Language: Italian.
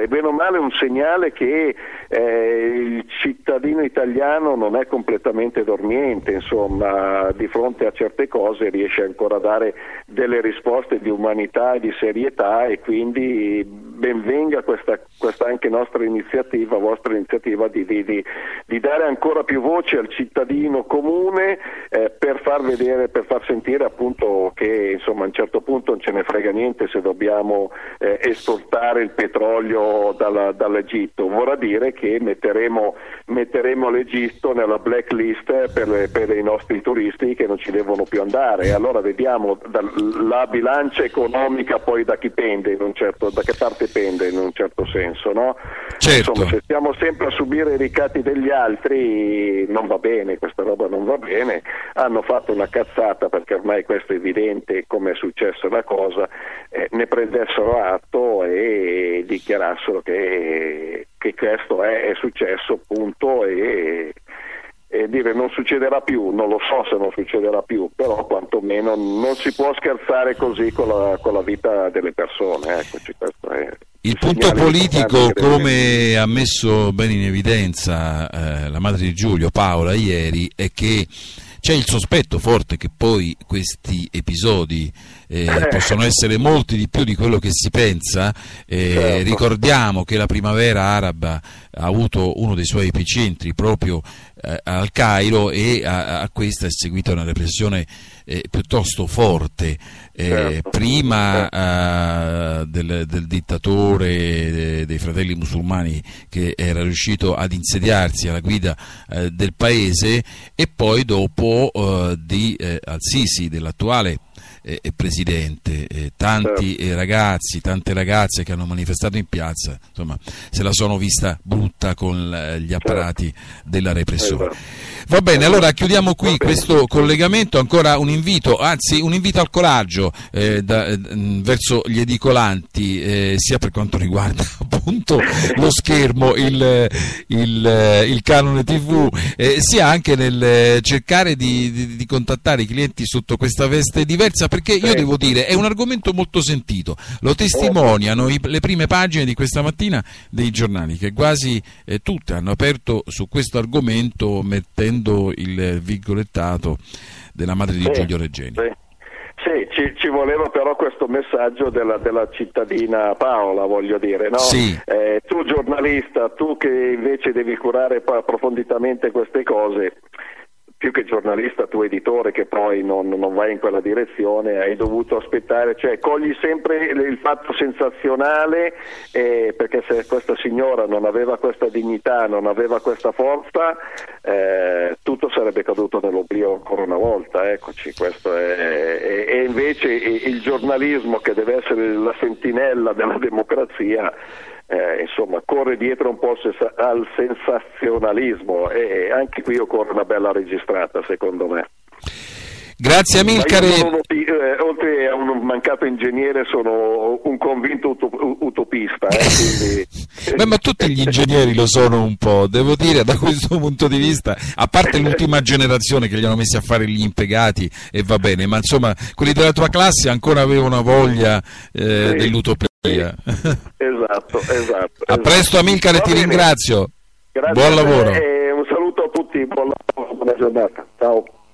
bene o male un segnale che il cittadino italiano non è completamente dormiente, insomma, di fronte a certe cose riesce ancora a dare delle risposte di umanità e di serietà, e quindi benvenga questa anche nostra iniziativa, vostra iniziativa di dare ancora più voce al cittadino comune, per far vedere, per far sentire appunto che insomma a un certo punto non ce ne frega niente se dobbiamo esportare il petrolio dall'Egitto. Vorrà dire che metteremo l'Egitto nella blacklist per i nostri turisti che non ci devono più andare, e allora vediamo la bilancia economica poi da chi pende, da che parte pende in un certo senso, no? Certo. Insomma, se stiamo sempre a subire i ricatti degli altri non va bene, questa roba non va bene. Hanno fatto una cazzata, perché ormai questo è evidente come è successa la cosa, ne prendessero atto e dichiarassero che questo è successo, punto, e dire non succederà più. Non lo so se non succederà più, però quantomeno non si può scherzare così con la vita delle persone. Eccoci, questo è il punto politico, come ha messo bene in evidenza la madre di Giulio, Paola, ieri, è che c'è il sospetto forte che poi questi episodi possono essere molti di più di quello che si pensa. Certo. Ricordiamo che la primavera araba ha avuto uno dei suoi epicentri proprio al Cairo, e a questa è seguita una repressione piuttosto forte, Certo. prima del dittatore dei fratelli musulmani che era riuscito ad insediarsi alla guida del paese, e poi dopo di Al-Sisi, dell'attuale presidente. Tanti ragazzi, tante ragazze che hanno manifestato in piazza, insomma, se la sono vista brutta con gli apparati della repressione. Va bene, allora chiudiamo qui questo collegamento. Ancora un invito, anzi un invito al coraggio verso gli edicolanti, sia per quanto riguarda appunto lo schermo, il canone TV, sia anche nel cercare di contattare i clienti sotto questa veste diversa, perché io devo dire è un argomento molto sentito, lo testimoniano le prime pagine di questa mattina dei giornali, che quasi tutte hanno aperto su questo argomento mettendo il virgolettato della madre di Giulio Regeni. Sì, ci voleva però questo messaggio della cittadina Paola, voglio dire, no? Sì. Tu giornalista, tu che invece devi curare approfonditamente queste cose, più che giornalista tu editore che poi non vai in quella direzione, hai dovuto aspettare, cioè cogli sempre il fatto sensazionale, perché se questa signora non aveva questa dignità, non aveva questa forza, tutto sarebbe caduto nell'oblio ancora una volta. Eccoci, questo e invece il giornalismo, che deve essere la sentinella della democrazia, insomma corre dietro un po' al sensazionalismo, e anche qui occorre una bella registrata, secondo me. Grazie Amilcare. Oltre a un mancato ingegnere sono un convinto utopista, quindi... Ma tutti gli ingegneri lo sono un po', devo dire, da questo punto di vista, a parte l'ultima generazione che li hanno messi a fare gli impiegati e va bene, ma insomma quelli della tua classe ancora avevano voglia dell'utopia. Esatto. A presto Amilcare, ti ringrazio. Grazie. Buon lavoro. Un saluto a tutti, buon lavoro, buona giornata. Ciao.